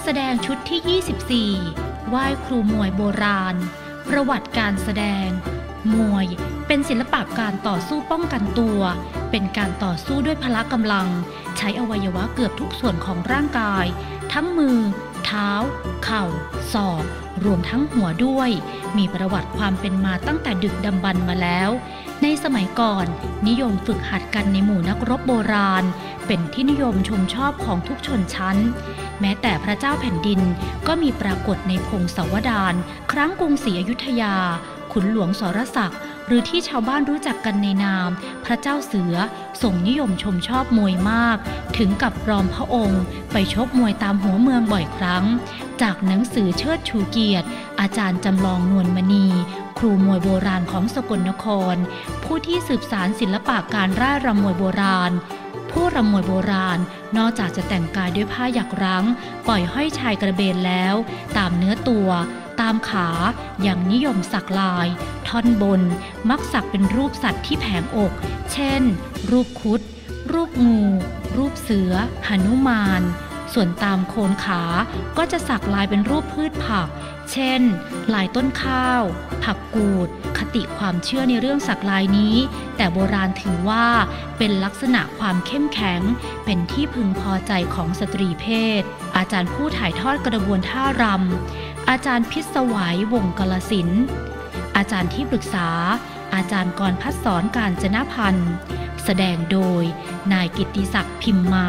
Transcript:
แสดงชุดที่ 24 ไหว้ครูมวยโบราณประวัติการแสดงมวยเป็นศิลปะการต่อสู้ป้องกันตัวเป็นการต่อสู้ด้วยพละกำลังใช้อวัยวะเกือบทุกส่วนของร่างกายทั้งมือเท้าเข่าศอกรวมทั้งหัวด้วยมีประวัติความเป็นมาตั้งแต่ดึกดำบรรพ์มาแล้วในสมัยก่อนนิยมฝึกหัดกันในหมู่นักรบโบราณเป็นที่นิยมชมชอบของทุกชนชั้นแม้แต่พระเจ้าแผ่นดินก็มีปรากฏในพงศาวดารครั้งกรุงศรีอยุธยาขุนหลวงสรศักดิ์หรือที่ชาวบ้านรู้จักกันในนามพระเจ้าเสือทรงนิยมชมชอบมวยมากถึงกับปลอมพระองค์ไปชกมวยตามหัวเมืองบ่อยครั้งจากหนังสือเชิดชูเกียรติอาจารย์จำลองนวลมณีครูมวยโบราณของสกลนครผู้ที่สืบสานศิลปะการร่ายรำมวยโบราณผู้รำมวยโบราณนอกจากจะแต่งกายด้วยผ้าหยักรั้งปล่อยห้อยชายกระเบนแล้วตามเนื้อตัวตามขายังนิยมสักลายท่อนบนมักสักเป็นรูปสัตว์ที่แผงอกเช่นรูปครุฑรูปงูรูปเสือหนุมานส่วนตามโคนขาก็จะสักลายเป็นรูปพืชผักเช่นลายต้นข้าวผักกูดคติความเชื่อในเรื่องสักลายนี้แต่โบราณถือว่าเป็นลักษณะความเข้มแข็งเป็นที่พึงพอใจของสตรีเพศอาจารย์ผู้ถ่ายทอดกระบวนท่ารำอาจารย์พิศวายวงศ์กลสินอาจารย์ที่ปรึกษาอาจารย์กรพัฒสรกาญจนพันธ์แสดงโดยนายกิตติศักดิ์พิมมา